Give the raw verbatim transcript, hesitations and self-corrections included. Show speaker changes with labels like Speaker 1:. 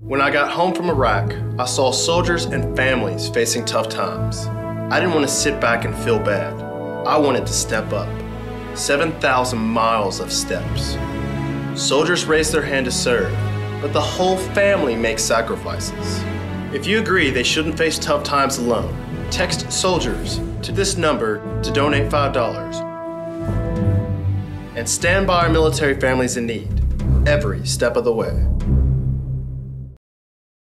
Speaker 1: When I got home from Iraq, I saw soldiers and families facing tough times. I didn't want to sit back and feel bad. I wanted to step up. seven thousand miles of steps. Soldiers raise their hand to serve, but the whole family makes sacrifices. If you agree they shouldn't face tough times alone, text SOLDIERS to this number to donate five dollars. And stand by our military families in need every step of the way.